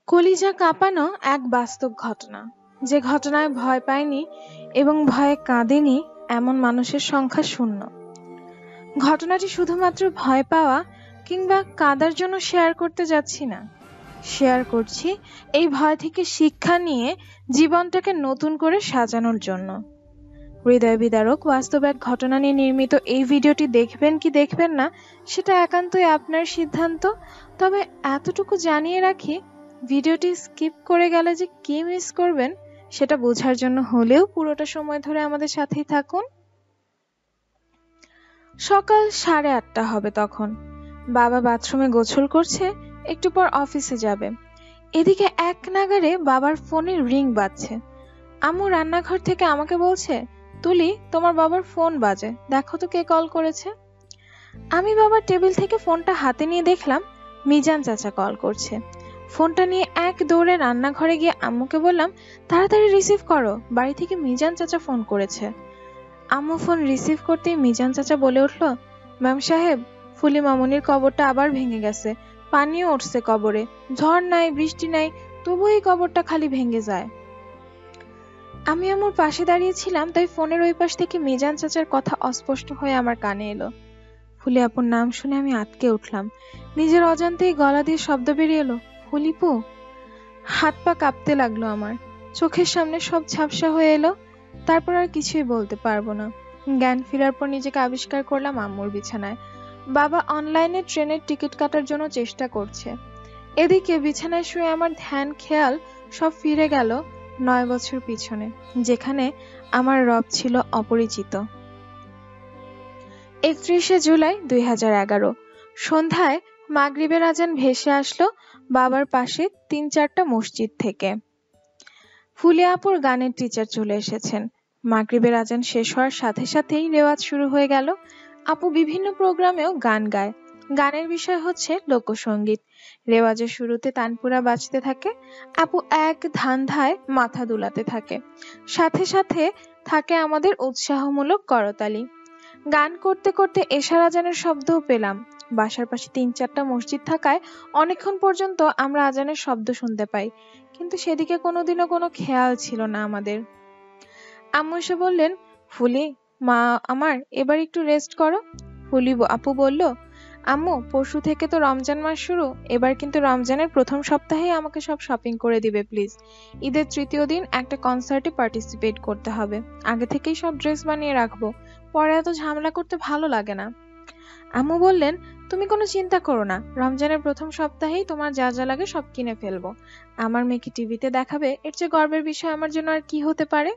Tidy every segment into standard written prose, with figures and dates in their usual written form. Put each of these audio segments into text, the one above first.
কলিজা কাঁপানো এক বাস্তব ঘটনা, যে ঘটনায় ভয় পায়নি এবং ভয়ে কাঁদেনি এমন মানুষের সংখ্যা শূন্য। ঘটনাটি শুধুমাত্র ভয় পাওয়া কিংবা কাঁদার জন্য শেয়ার করতে যাচ্ছি না, শেয়ার করছি এই ভয় থেকে শিক্ষা নিয়ে জীবনটাকে নতুন করে সাজানোর জন্য। হৃদয় বিদারক বাস্তব এক ঘটনা নিয়ে নির্মিত এই ভিডিওটি দেখবেন কি দেখবেন না সেটা একান্তই আপনার সিদ্ধান্ত। তবে এতটুকু জানিয়ে রাখি, ভিডিওটি স্কিপ করে গেলে যে কি মিস করবেন সেটা বোঝার জন্য হলেও পুরোটা সময় ধরে আমাদের সাথেই থাকুন। সকাল 8:30 হবে তখন। বাবা বাথরুমে গোসল করছে, একটু পর অফিসে যাবে। এদিকে এক নাগাড়ে বাবার ফোনে রিং বাজছে। আম্মু রান্নাঘর থেকে আমাকে বলছে, তুলি তোমার বাবার ফোন বাজে, দেখো তো কে কল করেছে। আমি বাবার টেবিল থেকে ফোনটা হাতে নিয়ে দেখলাম মিজান চাচা কল করছে। ফোনটা নিয়ে এক দৌড়ে রান্নাঘরে গিয়ে আম্মুকে বললাম, তাড়াতাড়ি রিসিভ করো, বাড়ি থেকে মিজান চাচা ফোন করেছে। আম্মু ফোন রিসিভ করতেই মিজান চাচা বলে উঠল, ম্যাম সাহেব, ফুলি মামুনির কবরটা আবার ভেঙে গেছে, পানিও উঠছে কবরে, ঝড় নাই বৃষ্টি নাই, তবু এই কবরটা খালি ভেঙে যায়। আমি আম্মুর পাশে দাঁড়িয়েছিলাম, তাই ফোনের ওই পাশ থেকে মিজান চাচার কথা অস্পষ্ট হয়ে আমার কানে এলো। ফুলি আপুর নাম শুনে আমি আঁতকে উঠলাম। নিজের অজান্তেই গলা দিয়ে শব্দ বেরিয়ে এলো, ফুলিপু। হাত পা কাঁপতে লাগলো আমার, চোখের সামনে সব ঝাপসা হয়ে এলো। তারপর আর কিছুই বলতে পারবো না। জ্ঞান ফেরার পর নিজেকে আবিষ্কার করলাম আম্মুর বিছানায়। বাবা অনলাইনে ট্রেনের টিকিট কাটার জন্য চেষ্টা করছে। এদিকে বিছানায় শুয়ে আমার ধ্যান খেয়াল সব ফিরে গেল 9 বছর পিছনে, যেখানে আমার রব ছিল অপরিচিত। 31শে জুলাই 2011 সন্ধ্যায় মাগরিবের আজান ভেসে আসলো বাবার পাশে 3-4টা মসজিদ থেকে। ফুলিয়া আপুর গানের টিচার চলে এসেছেন। মাগরিবের আজান শেষ হওয়ার সাথে সাথেই রেওয়াজ শুরু হয়ে গেল। আপু বিভিন্ন প্রোগ্রামেও গান গায়। গানের বিষয় হচ্ছে লোকসঙ্গীত। রেওয়াজের শুরুতে তানপুরা বাজতে থাকে, আপু এক ধান্ধায় মাথা দুলাতে থাকে, সাথে সাথে থাকে আমাদের উৎসাহমূলক করতালি। গান করতে করতে এশার আজানের শব্দও পেলাম। বাসার পাশে 3-4টা মসজিদ থাকায় অনেকক্ষণ পর্যন্ত আমরা আজানের শব্দ শুনতে পাই, কিন্তু সেদিকে কোনোদিনও কোনো খেয়াল ছিল না আমাদের। আম্মু এসে বললেন, ফুলি মা আমার, এবার একটু রেস্ট করো। ফুলি আপু বলল, আম্মু পরশু থেকে তো রমজান মাস শুরু, এবার কিন্তু রমজানের প্রথম সপ্তাহেই আমাকে সব শপিং করে দিবে প্লিজ। ঈদের 3য় দিন একটা কনসার্টে পার্টিসিপেট করতে হবে, আগে থেকেই সব ড্রেস বানিয়ে রাখবো, পরে এত ঝামেলা করতে ভালো লাগে না। আম্মু বললেন, তুমি কোনো চিন্তা করো না, রমজানের প্রথম সপ্তাহেই তোমার যা যা লাগে সব কিনে ফেলবো। আমার মেয়েকে টিভিতে দেখাবে, এর চেয়ে গর্বের বিষয় আমার জন্য আর কি হতে পারে।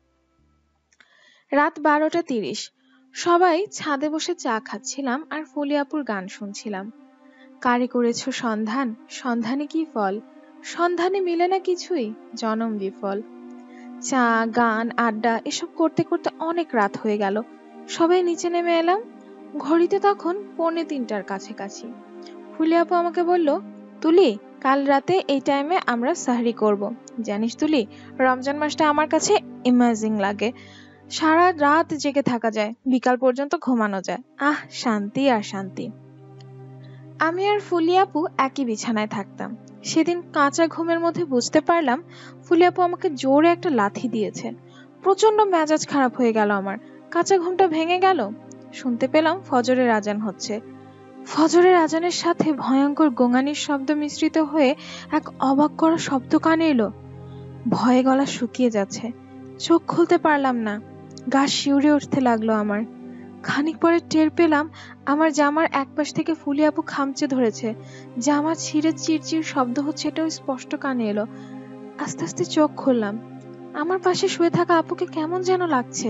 রাত 12:30, সবাই ছাদে বসে চা খাচ্ছিলাম আর ফুলি আপুর গান শুনছিলাম। কারে করেছো সন্ধান, সন্ধানে কি ফল, সন্ধানে মিলে না কিছুই, জনম বিফল। চা গান আড্ডা এসব করতে করতে অনেক রাত হয়ে গেল। সবাই নিচে নেমে এলাম। ঘড়িতে তখন 2:45 কাছাকাছি। ফুলি আপু আমাকে বলল, তুলি কাল রাতে এই টাইমে আমরা সাহরি করব। জানিস তুলি, রমজান মাসটা আমার কাছে ইমাজিং লাগে। সারা রাত জেগে থাকা যায়, বিকাল পর্যন্ত ঘুমানো যায়, আহ শান্তি আর শান্তি। আমি আর ফুলি আপু একই বিছানায় থাকতাম। সেদিন কাঁচা ঘুমের মধ্যে বুঝতে পারলাম ফুলি আপু আমাকে জোরে একটা লাথি দিয়েছে। প্রচন্ড মেজাজ খারাপ হয়ে গেল আমার, কাঁচা ঘুমটা ভেঙে গেল। শুনতে পেলাম ফজরের আজান হচ্ছে। ফজরের আজানের সাথে ভয়ঙ্কর গোঙানির শব্দ মিশ্রিত হয়ে এক অবাক করা শব্দ কানে এলো। ভয়ে গলা শুকিয়ে যাচ্ছে, চোখ খুলতে পারলাম না, গা শিউরে উঠতে লাগলো আমার। খানিক পরে টের পেলাম আমার জামার এক পাশ থেকে ফুলি আপু খামচে ধরেছে, জামা ছিঁড়ে চিরচির শব্দ হচ্ছে, এটাও স্পষ্ট কানে এলো। আস্তে আস্তে চোখ খুললাম, আমার পাশে শুয়ে থাকা আপুকে কেমন যেন লাগছে।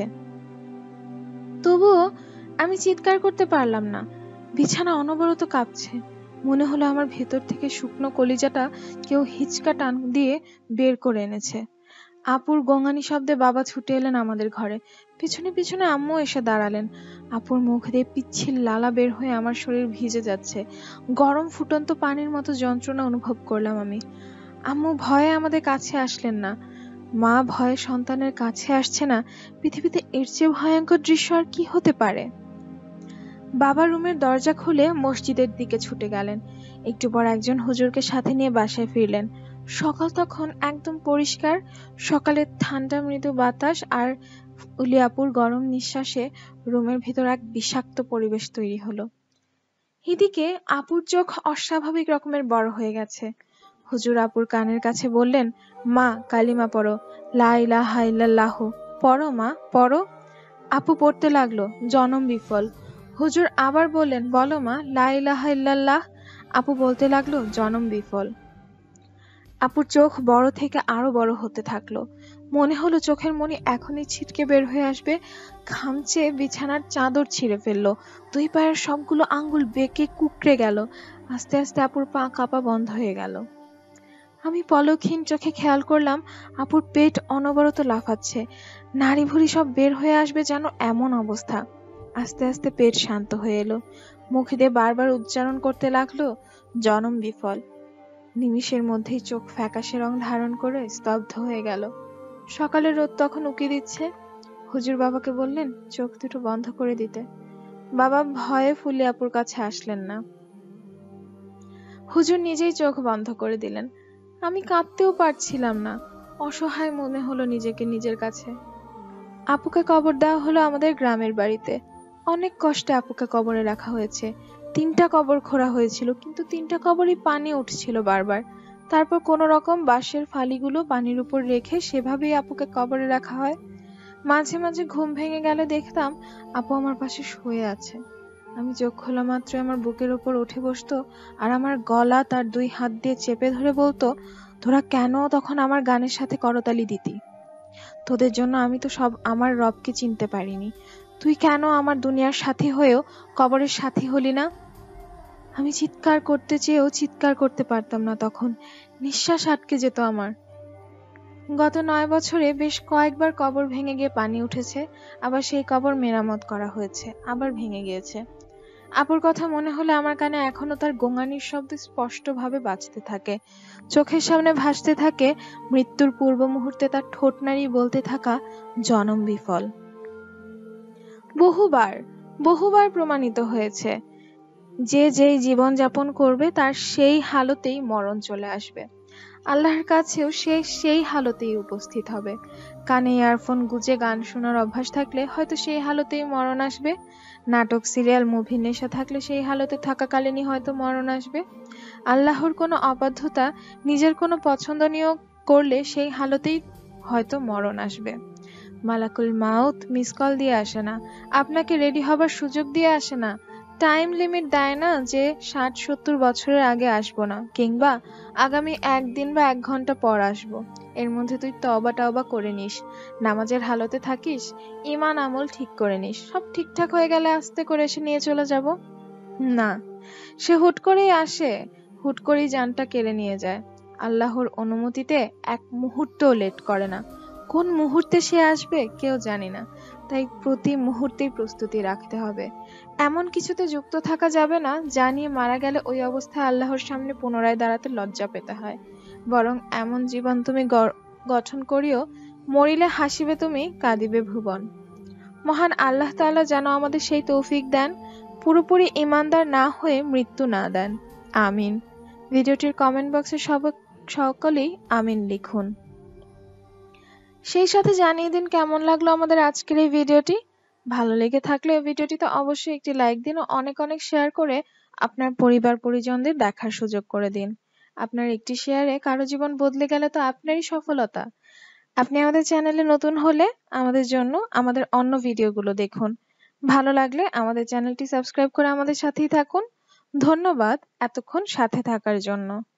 তবুও আমি চিৎকার করতে পারলাম না। বিছানা অনবরত কাঁপছে। মনে হলো আমার ভেতর থেকে শুকনো কলিজাটা কেউ হিচকা টান দিয়ে বের করে এনেছে। আপুর গোঙানি শব্দে বাবা ছুটে এলেন আমাদের ঘরে। পিছনে পিছনে আম্মু এসে দাঁড়ালেন। আপুর মুখ দিয়ে পিচ্ছিল লালা বের হয়ে আমার শরীর ভিজে যাচ্ছে। গরম ফুটন্ত পানির মতো যন্ত্রণা অনুভব করলাম আমি। আম্মু ভয়ে আমাদের কাছে আসলেন না। মা ভয়ে সন্তানের কাছে আসছে না, পৃথিবীতে এর চেয়ে ভয়ঙ্কর দৃশ্য আর কি হতে পারে। বাবা রুমের দরজা খুলে মসজিদের দিকে ছুটে গেলেন। একটু পর একজন হুজুরকে সাথে নিয়ে বাসায় ফিরলেন। সকাল তখন একদম পরিষ্কার। সকালের ঠান্ডা মৃদু বাতাস আর ফুলিয়াপুর গরম নিঃশ্বাসে রুমের ভিতর এক বিষাক্ত পরিবেশ তৈরি হলো। এদিকে আপুর চোখ অস্বাভাবিক রকমের বড় হয়ে গেছে। হুজুর আপুর কানের কাছে বললেন, মা কালিমা পড়ো, লা ইলাহা ইল্লাল্লাহ। পড়ো মা, পড়ো। আপু পড়তে লাগলো, জনম বিফল। হুজুর আবার বললেন, বলো মা, লা ইলাহা ইল্লাল্লাহ। আপু বলতে লাগলো, জনম বিফল। আপুর চোখ বড় থেকে আরো বড় হতে থাকলো। মনে হলো চোখের মণি এখনই ছিটকে বের হয়ে আসবে। ঘামচে বিছানার চাদর ছিঁড়ে ফেললো। দুই পায়ের সবগুলো আঙ্গুল বেঁকে কুঁকড়ে গেল। আস্তে আস্তে আপুর পা কাঁপা বন্ধ হয়ে গেল। আমি পলকহীন চোখে খেয়াল করলাম আপুর পেট অনবরত লাফাচ্ছে। নাড়ি ভুড়ি সব বের হয়ে আসবে যেন এমন অবস্থা। আস্তে আস্তে পেট শান্ত হয়ে এলো। মুখ দিয়ে বারবার উচ্চারণ করতে লাগলো, জনম বিফল। নিমিষের মধ্যেই চোখ ফ্যাকাশে রং ধারণ করে স্তব্ধ হয়ে গেল। সকালের রোদ তখন উকি দিচ্ছে। হুজুর বাবাকে বললেন চোখ দুটো বন্ধ করে দিতে। বাবা ভয়ে ফুলি আপুর কাছে আসলেন না। হুজুর নিজেই চোখ বন্ধ করে দিলেন। আমি কাঁদতেও পারছিলাম না। অসহায় মনে হলো নিজেকে নিজের কাছে। আপুকে কবর দেওয়া হলো আমাদের গ্রামের বাড়িতে। অনেক কষ্টে আপুকে কবরে রাখা হয়েছে। 3টা কবর খোঁড়া হয়েছিল, কিন্তু 3টা কবরই পানি উঠছিল বারবার। তারপর কোনো রকম বাঁশের ফালিগুলো পানির উপর রেখে সেভাবেই আপুকে কবরে রাখা হয়। মাঝে মাঝে ঘুম ভেঙে গেলে দেখতাম আপু আমার পাশে শুয়ে আছে। আমি চোখ খোলা মাত্রই আমার বুকের উপর উঠে বসতো আর আমার গলা তার 2 হাত দিয়ে চেপে ধরে বলতো, তোরা কেন তখন আমার গানের সাথে করতালি দিতি? তোদের জন্য আমি তো সব আমার রবকে চিনতে পারিনি। তুই কেন আমার দুনিয়ার সাথী হয়েও কবরের সাথী হলি না? আমি চিৎকার করতে চেয়েও চিৎকার করতে পারতাম না তখন। নিঃশ্বাস আটকে যেত আমার। গত 9 বছরে বেশ কয়েকবার কবর ভেঙে গিয়ে পানি উঠেছে, আবার সেই কবর মেরামত করা হয়েছে, আবার ভেঙে গিয়েছে। আপুর কথা মনে হলে আমার কানে এখনো তার গোঙানির শব্দ স্পষ্টভাবে বাজতে থাকে। চোখের সামনে ভাসতে থাকে মৃত্যুর পূর্ব মুহূর্তে তার ঠোঁট নাড়িয়ে বলতে থাকা, জনম বিফল। বহুবার বহুবার প্রমাণিত হয়েছে যে যেই জীবন যাপন করবে তার সেই হালতেই মরণ চলে আসবে। আল্লাহর কাছেও সে সেই হালতেই উপস্থিত হবে। কানে ইয়ারফোন গুজে গান শোনার অভ্যাস থাকলে হয়তো সেই হালতেই মরণ আসবে। নাটক সিরিয়াল মুভির নেশা থাকলে সেই হালতে থাকাকালীনই হয়তো মরণ আসবে। আল্লাহর কোনো অবাধ্যতা নিজের কোনো পছন্দনীয় করলে সেই হালতেই হয়তো মরণ আসবে। মালাকুল মাউত মিস কল দিয়ে আসে না, আপনাকে রেডি হবার সুযোগ দিয়ে আসে না, টাইম লিমিট দেয় না যে 60-70 বছরের আগে আসবো না, কিংবা আগামী 1 দিন বা 1 ঘন্টা পর আসবো। এর মধ্যে তুই তওবা টওবা করে নিস, নামাজের হালতে থাকিস, ঈমান আমল ঠিক করে নিস, সব ঠিকঠাক হয়ে গেলে আস্তে করে এসে নিয়ে চলে যাব। না, সে হুট করেই আসে, হুট করেই জানটা কেড়ে নিয়ে যায়। আল্লাহর অনুমতিতে এক মুহূর্তও লেট করে না। কোন মুহূর্তে সে আসবে কেউ জানি না, তাই প্রতি মুহূর্তেই প্রস্তুতি রাখতে হবে। এমন কিছুতে যুক্ত থাকা যাবে না যা নিয়ে মারা গেলে ওই অবস্থায় আল্লাহর সামনে পুনরায় দাঁড়াতে লজ্জা পেতে হয়। বরং এমন জীবন তুমি গঠন করিও, মরিলে হাসিবে তুমি, কাঁদিবে ভুবন। মহান আল্লাহ তাআলা যেন আমাদের সেই তৌফিক দেন, পুরোপুরি ঈমানদার না হয়ে মৃত্যু না দেন। আমিন। ভিডিওটির কমেন্ট বক্সে সকলেই আমিন লিখুন। সেই সাথে জানিয়ে দিন কেমন লাগলো আমাদের আজকের এই ভিডিওটি। ভালো লেগে থাকলে ভিডিওটিতে অবশ্যই একটি লাইক দিন ও অনেক অনেক শেয়ার করে আপনার পরিবার পরিজনদের দেখার সুযোগ করে দিন। আপনার একটি শেয়ারে কারো জীবন বদলে গেলে তো আপনারই সফলতা। আপনি আমাদের চ্যানেলে নতুন হলে আমাদের জন্য আমাদের অন্য ভিডিওগুলো দেখুন। ভালো লাগলে আমাদের চ্যানেলটি সাবস্ক্রাইব করে আমাদের সাথেই থাকুন। ধন্যবাদ এতক্ষণ সাথে থাকার জন্য।